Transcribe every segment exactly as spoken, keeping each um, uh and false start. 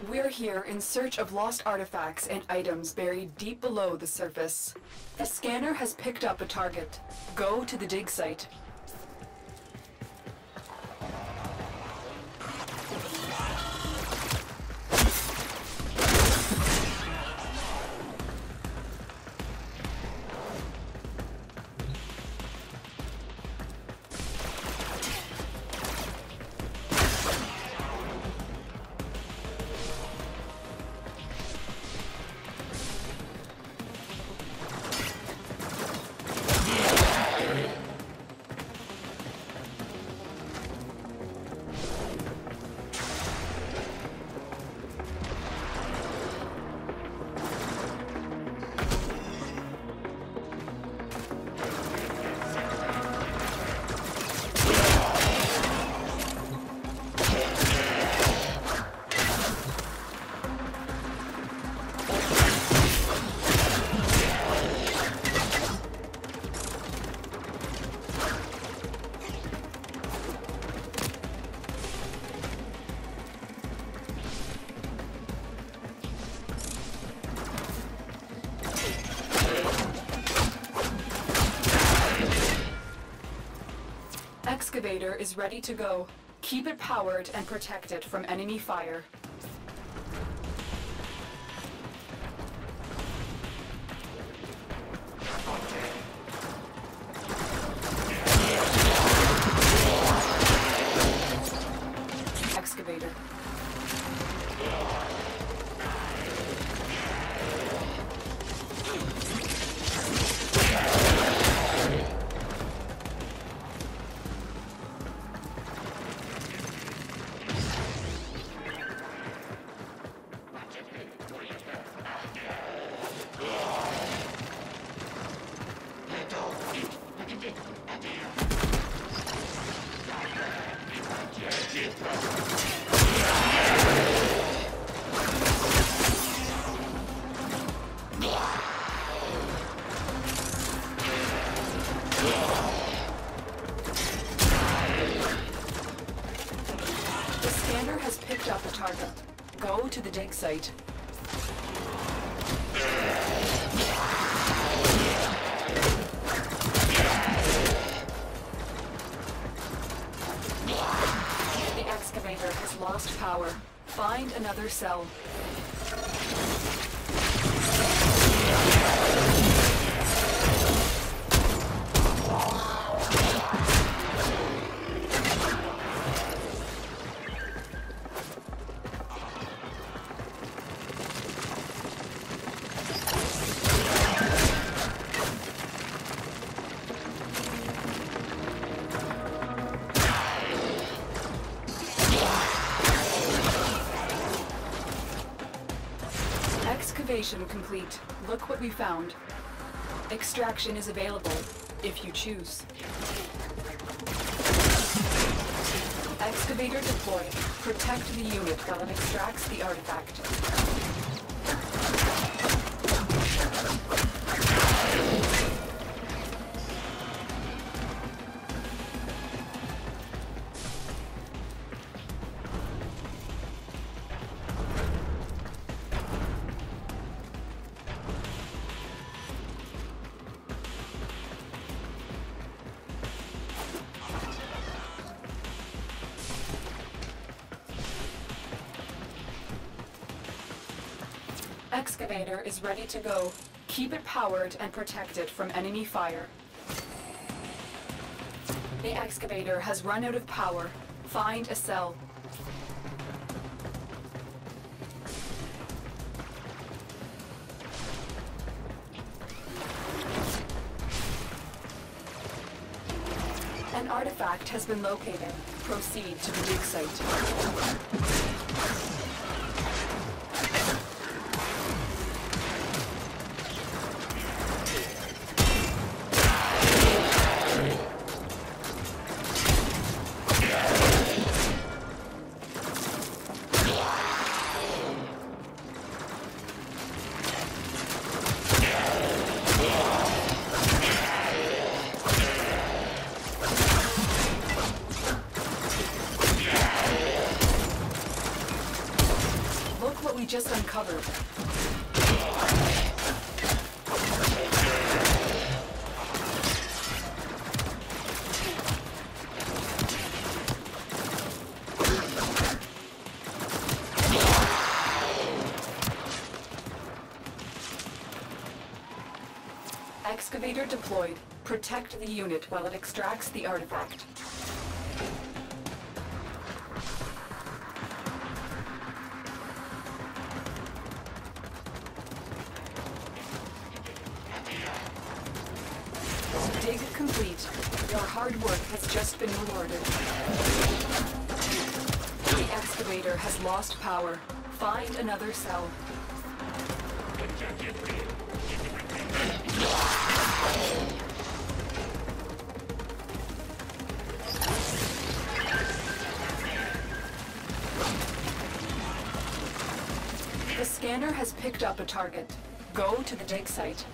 We're here in search of lost artifacts and items buried deep below the surface. The scanner has picked up a target. Go to the dig site. Excavator is ready to go. Keep it powered and protect it from enemy fire. Excavator. The scanner has picked up a target. Go to the dig site. The excavator has lost power. Find another cell. Excavation complete. Look what we found. Extraction is available, if you choose. Excavator deployed. Protect the unit while it extracts the artifact. Excavator is ready to go. Keep it powered and protect it from enemy fire. The excavator has run out of power. Find a cell. An artifact has been located. Proceed to the dig site. what we just uncovered. Excavator deployed. Protect the unit while it extracts the artifact. Dig complete. Your hard work has just been rewarded. The excavator has lost power. Find another cell. The scanner has picked up a target. Go to the dig site.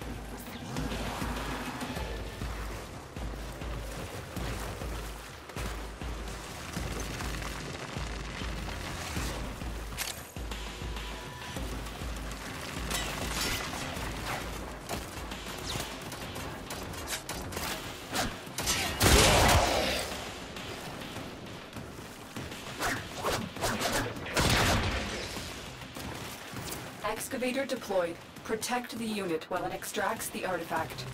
Excavator deployed. Protect the unit while it extracts the artifact.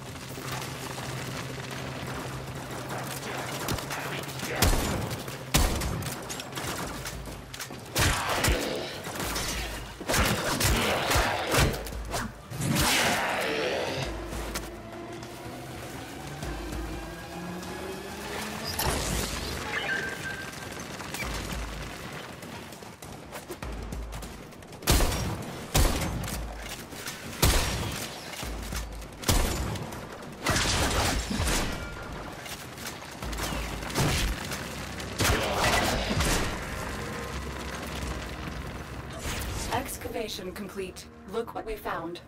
Excavation complete. Look what we found.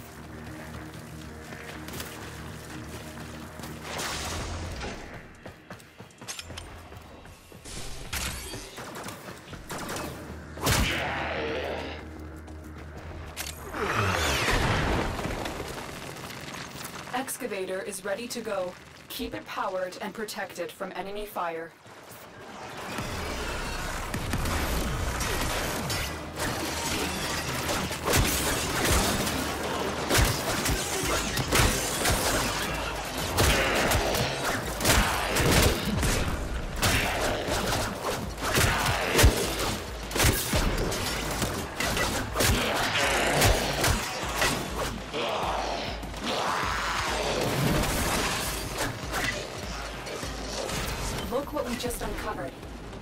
Excavator is ready to go. Keep it powered and protect it from enemy fire. Look what we just uncovered.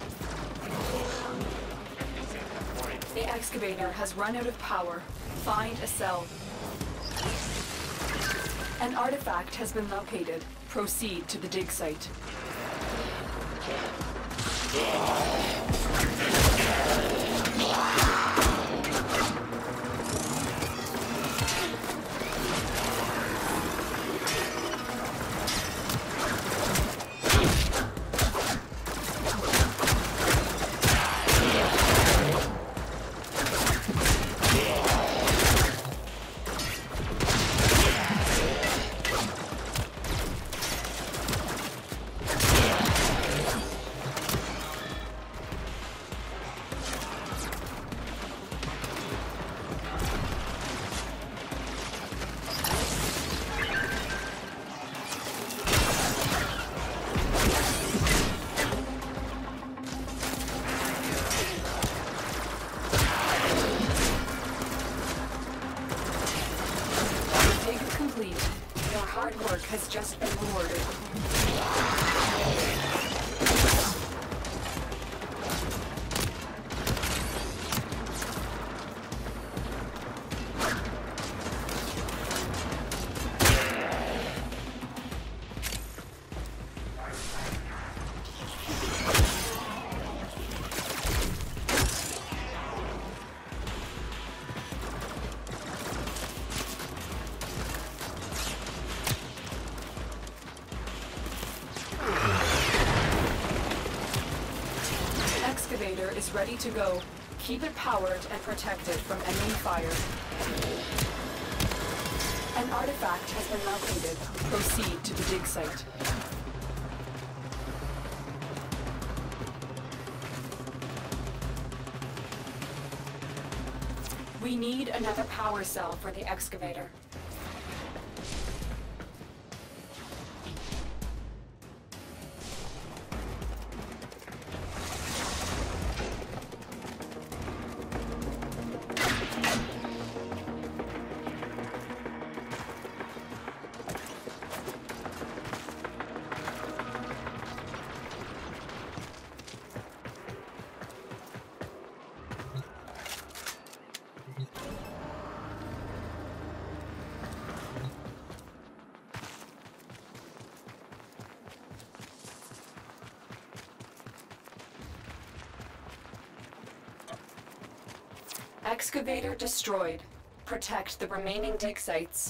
The excavator has run out of power. Find a cell. An artifact has been located. Proceed to the dig site. Your hard work has just been rewarded. Excavator is ready to go. Keep it powered and protected from enemy fire. An artifact has been located. Proceed to the dig site. We need another power cell for the excavator. Excavator destroyed. Protect the remaining dig sites.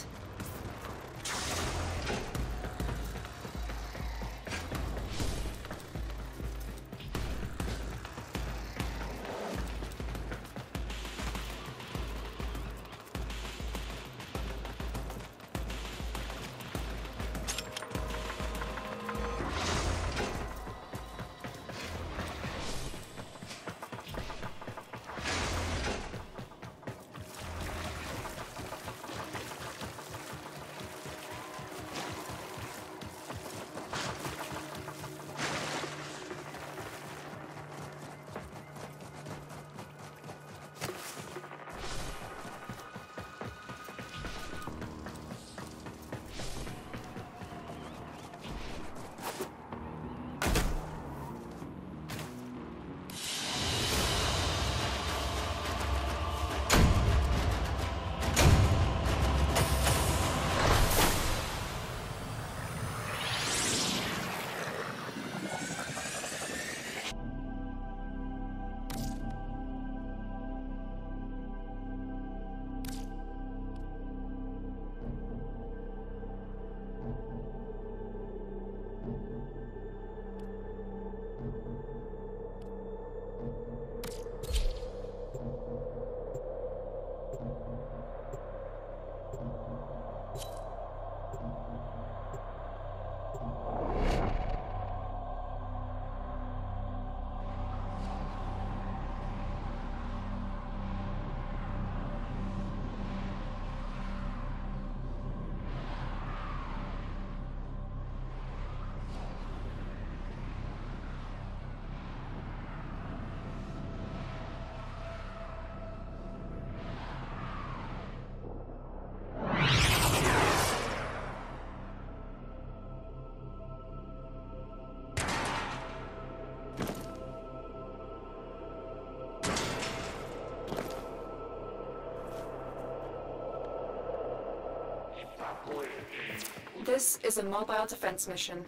This is a mobile defense mission.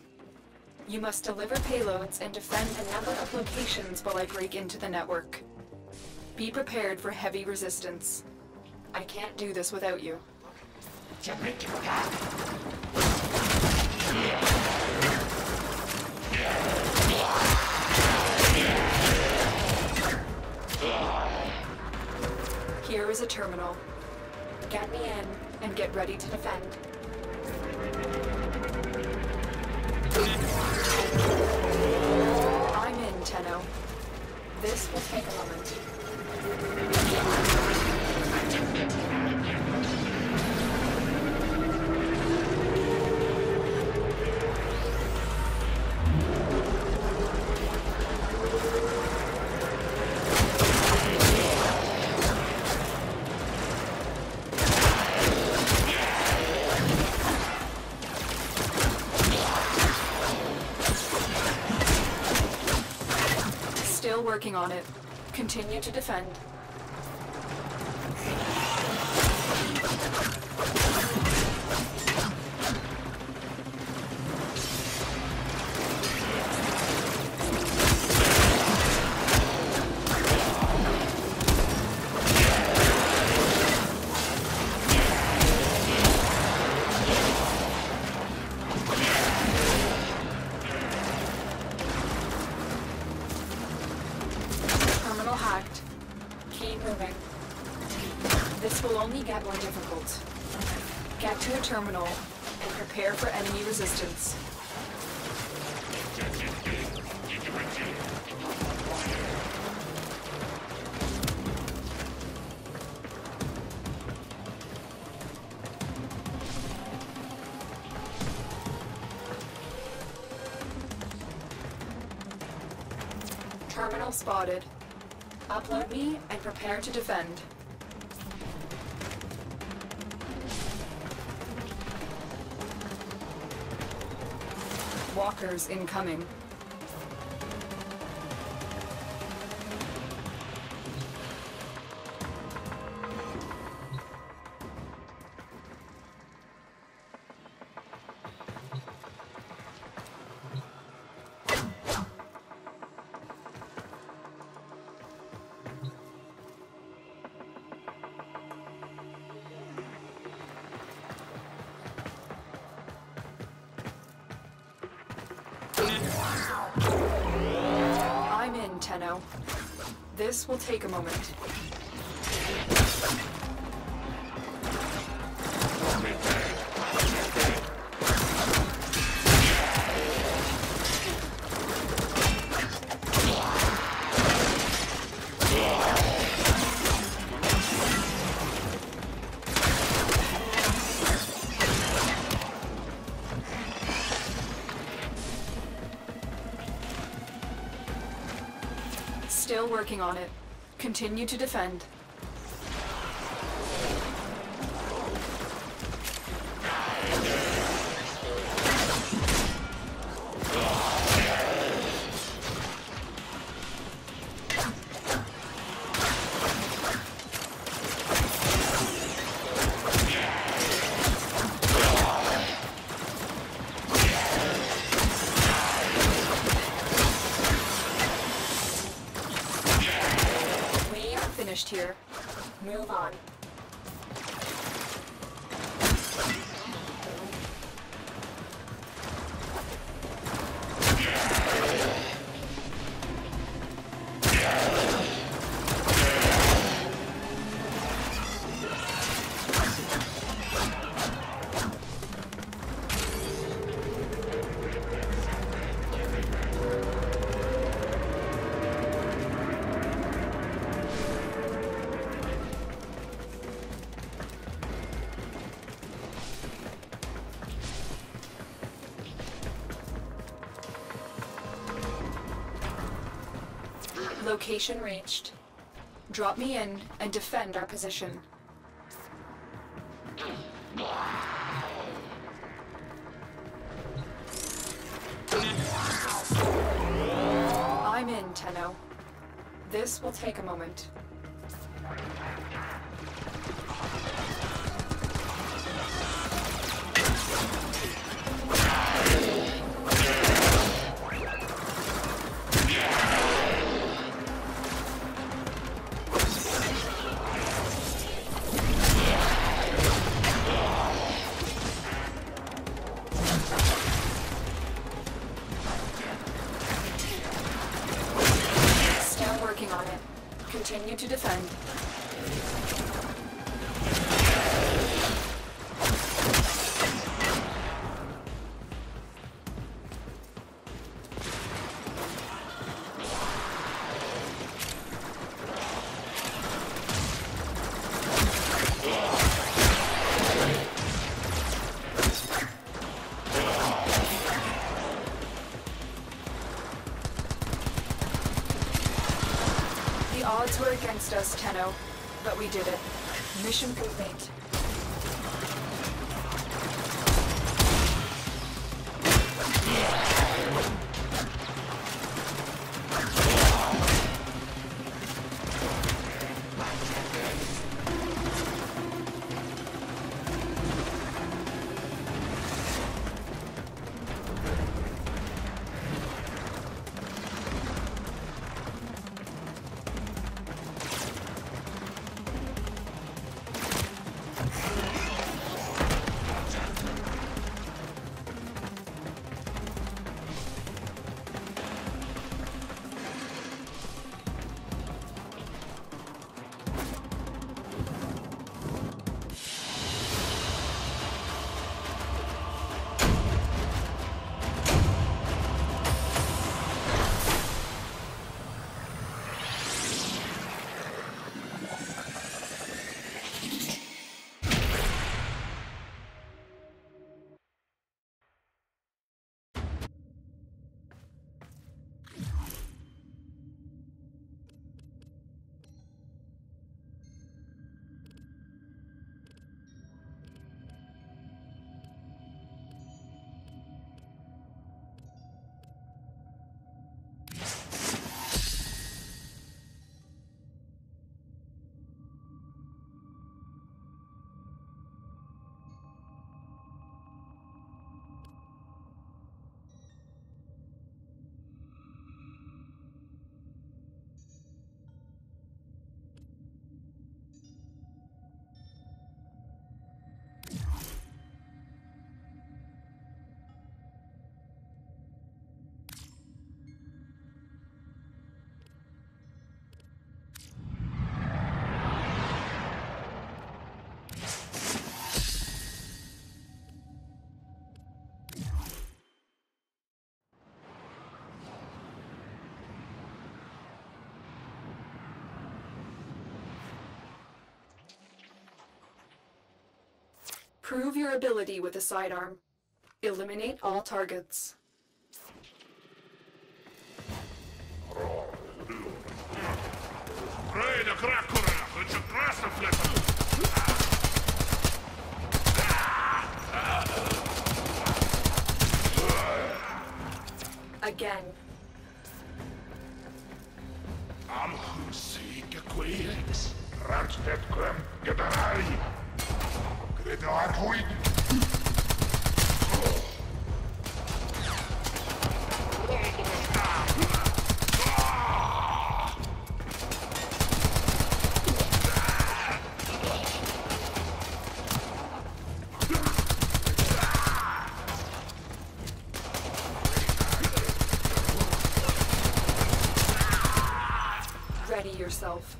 You must deliver payloads and defend a number of locations while I break into the network. Be prepared for heavy resistance. I can't do this without you. Here is a terminal. Get me in and get ready to defend. I'm in, Tenno. This will take a moment. Still working on it. Continue to defend. Keep moving. This will only get more difficult. Get to a terminal and prepare for enemy resistance. Terminal spotted. Upload me and prepare to defend. Walkers incoming. I'm in, Tenno. This will take a moment. Still working on it. Continue to defend. Here. Move on. Location reached. Drop me in and defend our position. I'm in, Tenno. This will take a moment. On it. Continue to defend. The odds were against us, Tenno, but we did it. Mission complete. Prove your ability with a sidearm. Eliminate all targets. Again. Am husike queens. Ratstet quem gedarai. Credo arhuid. Ready yourself.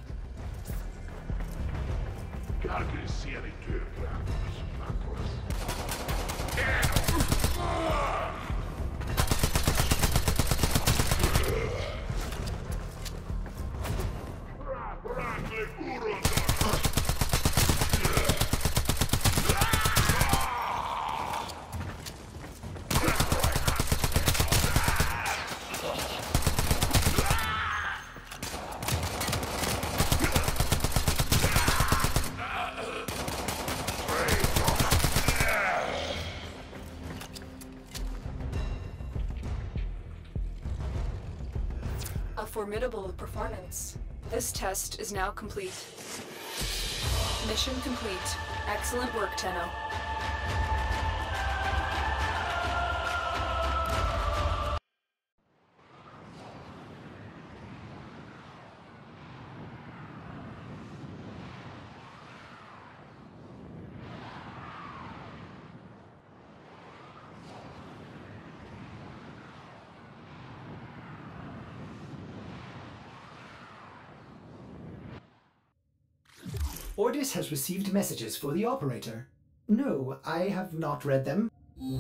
A formidable performance. This test is now complete. Mission complete. Excellent work, Tenno. Ordis has received messages for the operator. No, I have not read them.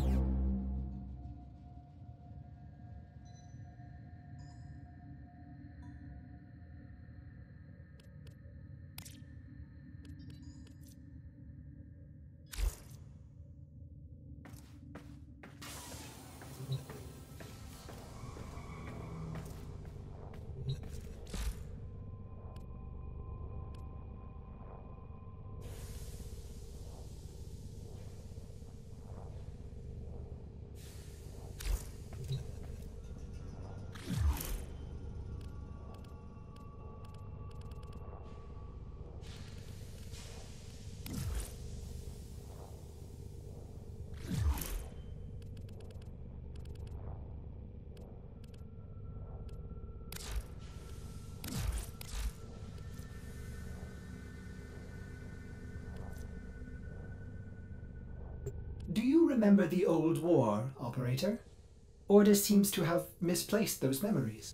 Do you remember the old war, Operator? Ordis seems to have misplaced those memories.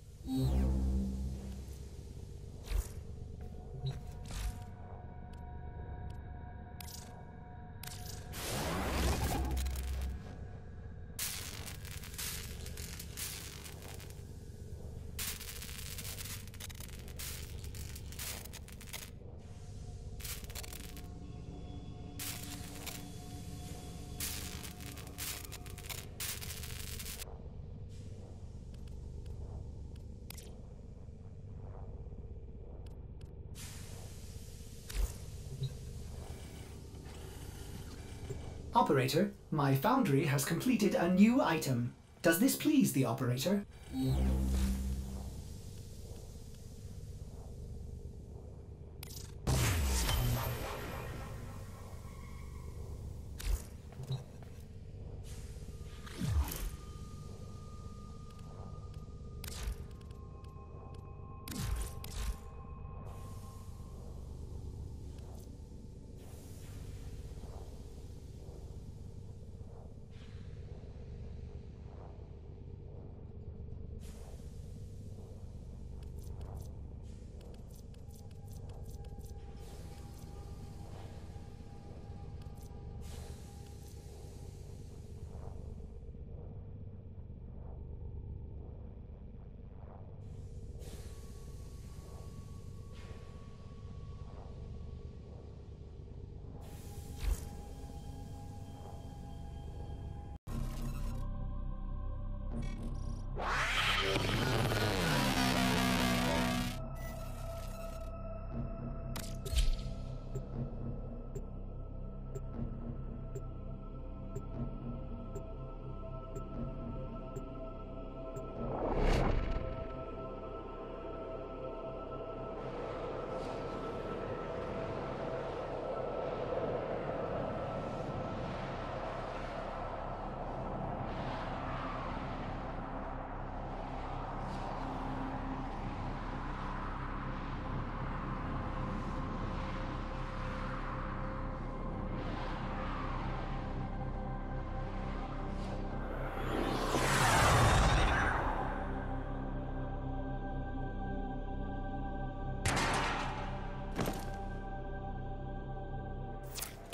Operator, my foundry has completed a new item. Does this please the Operator?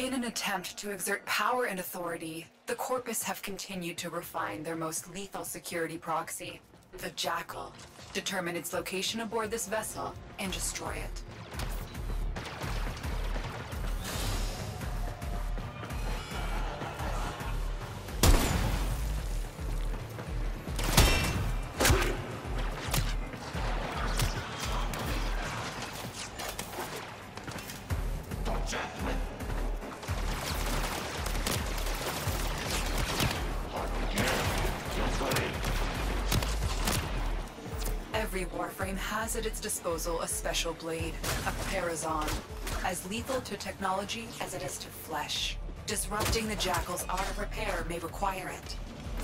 In an attempt to exert power and authority, the Corpus have continued to refine their most lethal security proxy, the Jackal. Determine its location aboard this vessel and destroy it. Every Warframe has at its disposal a special blade, a Parazon, as lethal to technology as it is to flesh. Disrupting the Jackal's auto-repair may require it.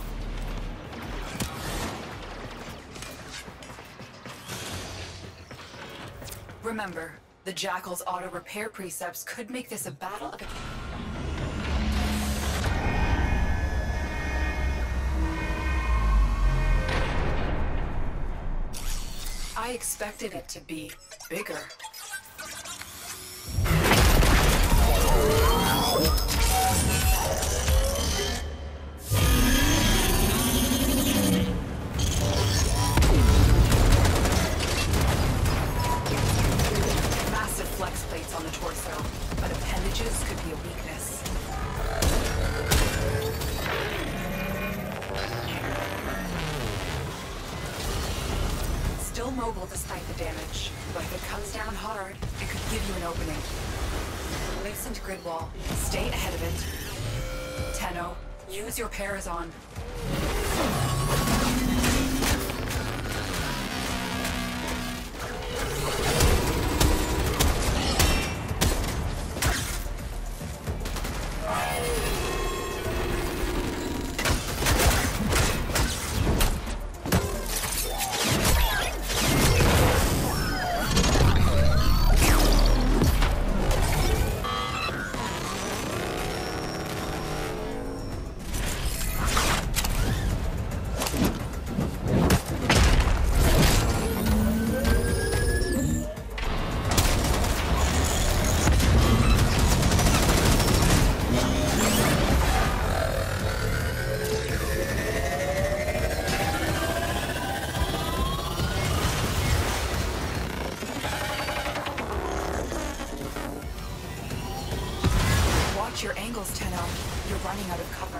Remember, the Jackal's auto-repair precepts could make this a battle of... I expected it to be bigger. Massive flex plates on the torso, but appendages could be a weakness. Still mobile despite the damage, but if it comes down hard, it could give you an opening. Loosened grid wall. Stay ahead of it. Tenno, use your Parazon. Your angles, Tenno. You're running out of cover.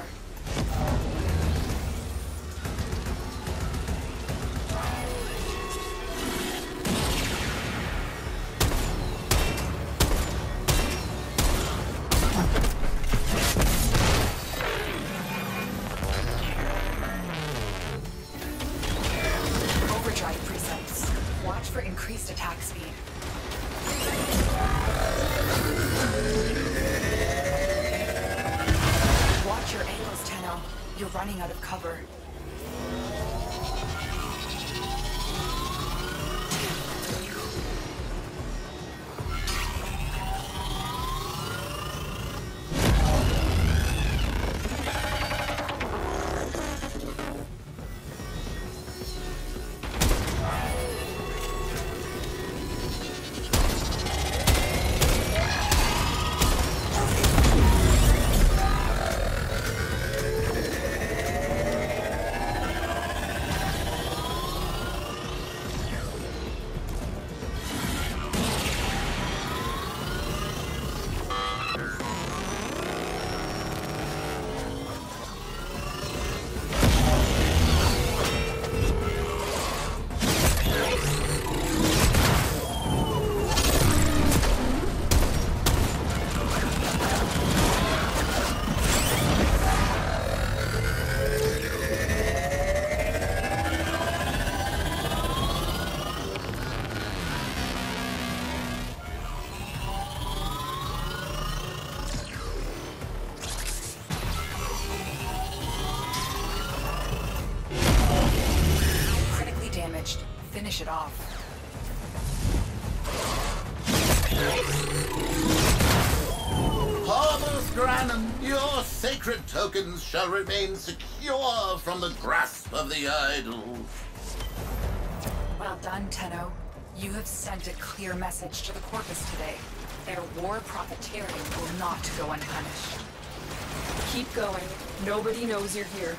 Overdrive precepts. Watch for increased attack speed. Watch your angles, Tenno. You're running out of cover. Finish it off. Harvest Granon, your sacred tokens shall remain secure from the grasp of the idols. Well done, Tenno. You have sent a clear message to the Corpus today. Their war profiteering will not go unpunished. Keep going. Nobody knows you're here.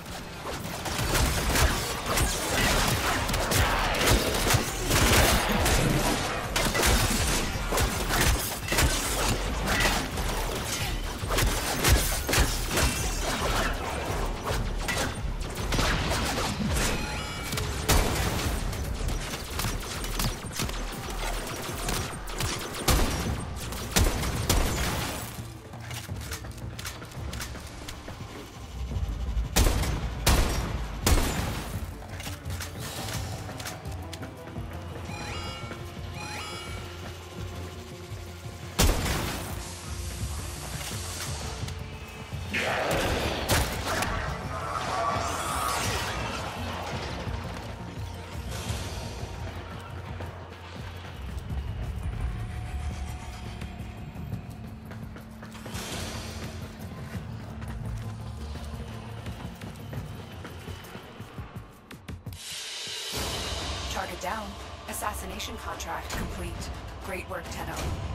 Target down. Assassination contract complete. Great work, Tenno.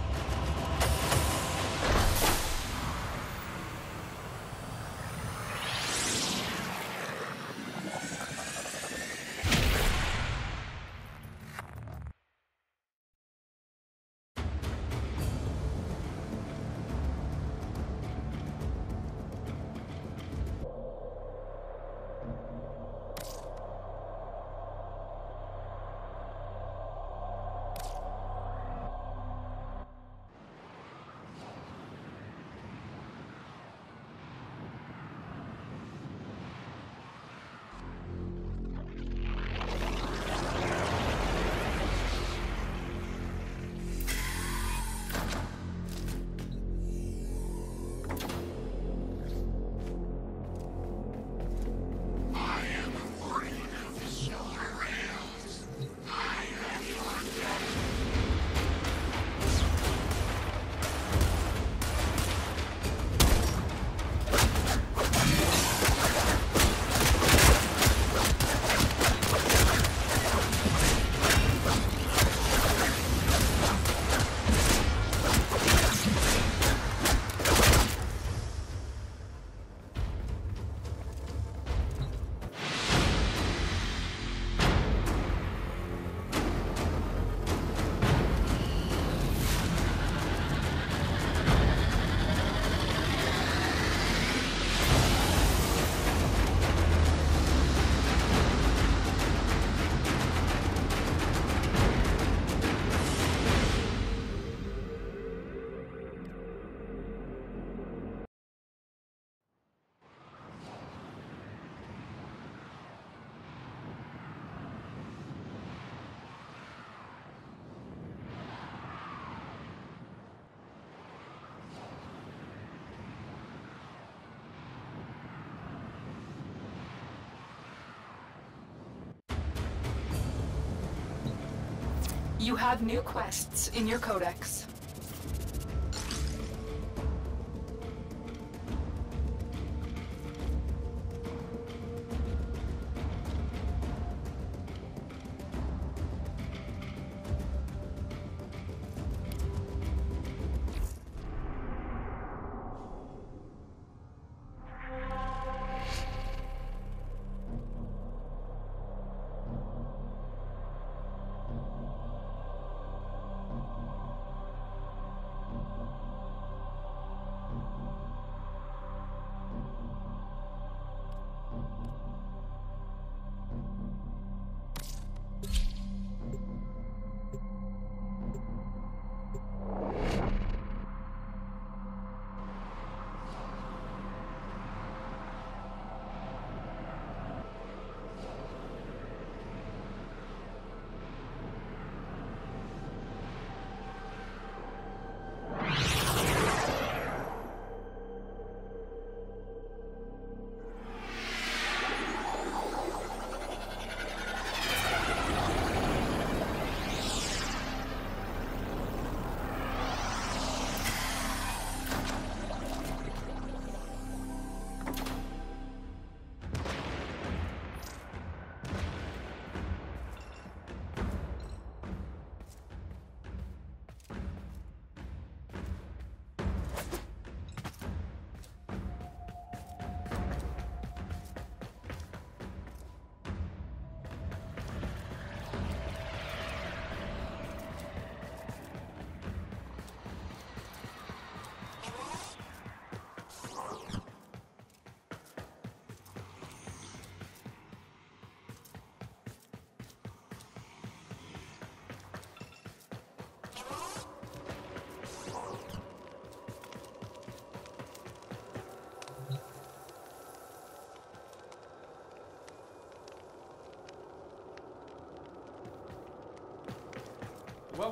You have new quests in your codex.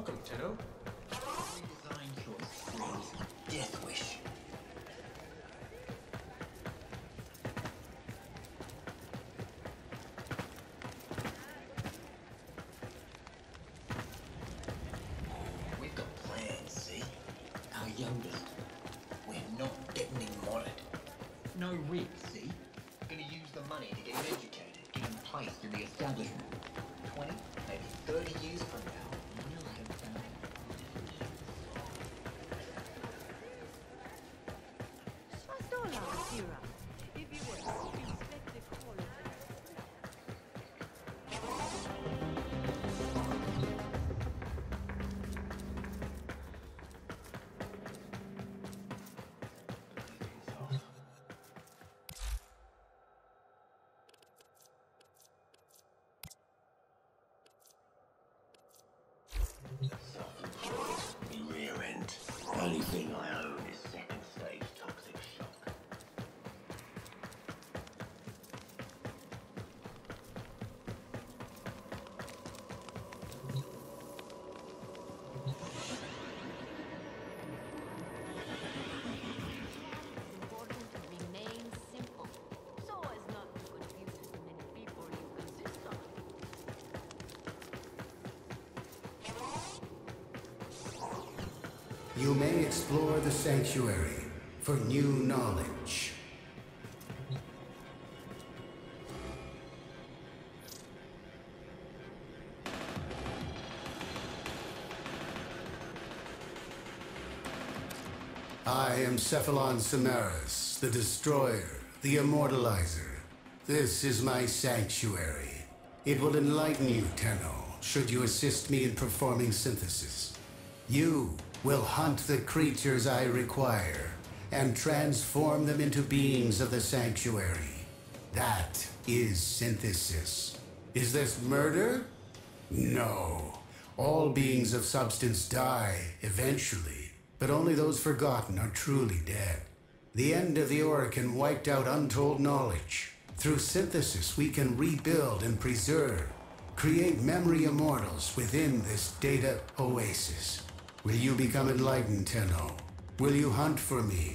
Welcome, Tenno. Design choice was Death Wish. We've got plans, see? Our youngest. We're not getting him modded. No rig, see? Gonna use the money to get him educated, get him placed in the establishment. Twenty, maybe thirty years from now, we'll have found rear end. Only thing I own is second stage toxic shock. Important to remain simple, so as not to confuse as many people you consist of. You may explore the sanctuary for new knowledge. I am Cephalon Samaras, the Destroyer, the Immortalizer. This is my sanctuary. It will enlighten you, Tenno, should you assist me in performing synthesis. You will hunt the creatures I require and transform them into beings of the sanctuary. That is synthesis. Is this murder? No. All beings of substance die eventually, but only those forgotten are truly dead. The end of the Orokin wiped out untold knowledge. Through synthesis, we can rebuild and preserve, create memory immortals within this data oasis. Will you become enlightened, Tenno? Will you hunt for me?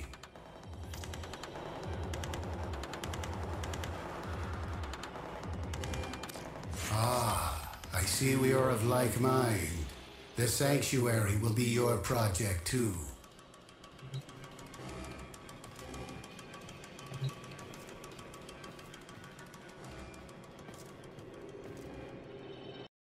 Ah, I see we are of like mind. The sanctuary will be your project too.